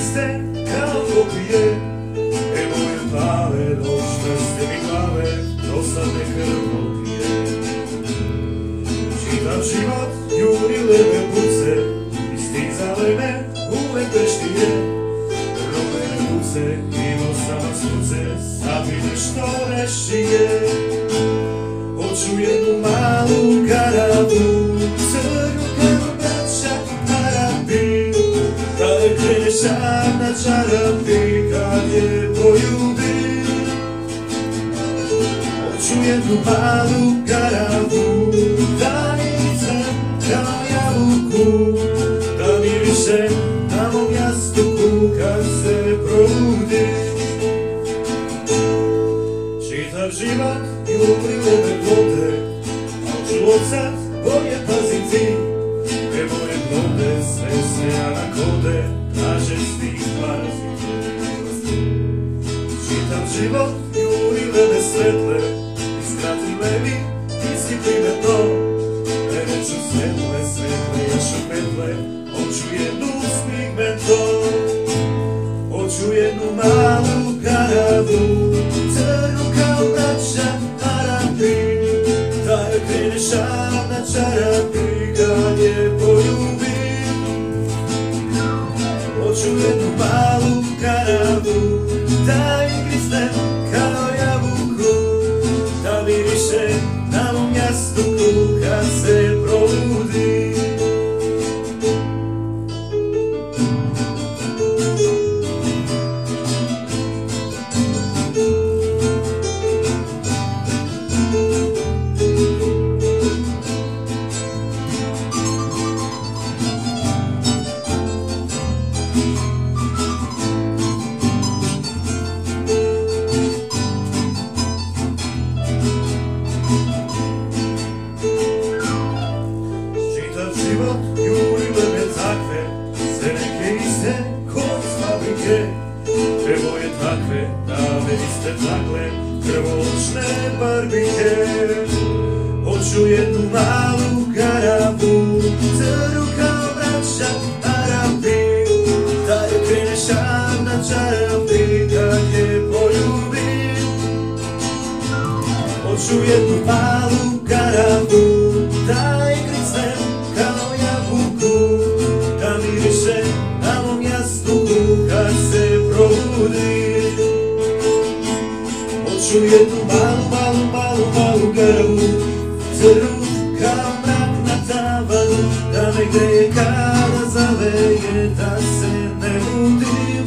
griste kao kopije. Evo je pale, noćne ste mi glave, dosadne krvopije. Čitav život juri leve puce, istizale me uvek veštije. Rumene puce, imao sam vas puce, sad mi nešto rešije. Hoću jednu malu karavu, crnu kao braća Arabi, kada krene šar na čarapi, kad je poljubim. Hoću jednu malu karavu, da mi crn kao jabuku, da mi više na mom jastuku kad se probudim. Čitav život juri leve vode, al ću od sad bolje paziti. Evo je vode, sve se anakode, traže stih paraziti. Čitav život juri leve svetle, iskratile mi, iskipli me to. Mene ću svetle, svetle, jašu petle, hoću jednu s pigmentom. Hoću jednu malu karavu, crnu kao braća Arabi, da joj krene šar na čarapi, kad je poljubim. Hoću jednu malu karavu, da je griznem kao jabuku, da miriše na mom jastuku kad se probudim. Život juri leve takve, sve neke iste ko iz fabrike. Evo je takve, dame iste takle, krvočne barbike. Hoću jednu malu karavu, crnu kao braća Arabi, da joj krene šar na čarapi, kad je poljubim. Hoću jednu malu karavu, da je griznem kao jabuku, da miriše na mom jastuku kad se probudim. Hoću jednu malu, malu, malu, malu karavu, crnu kao mrak na tavanu, da me greje kada zaveje, da se ne budim.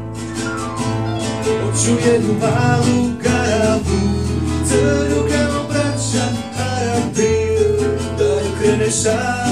Hoću jednu malu karavu, crnu kao braća Arabi, da joj krene šar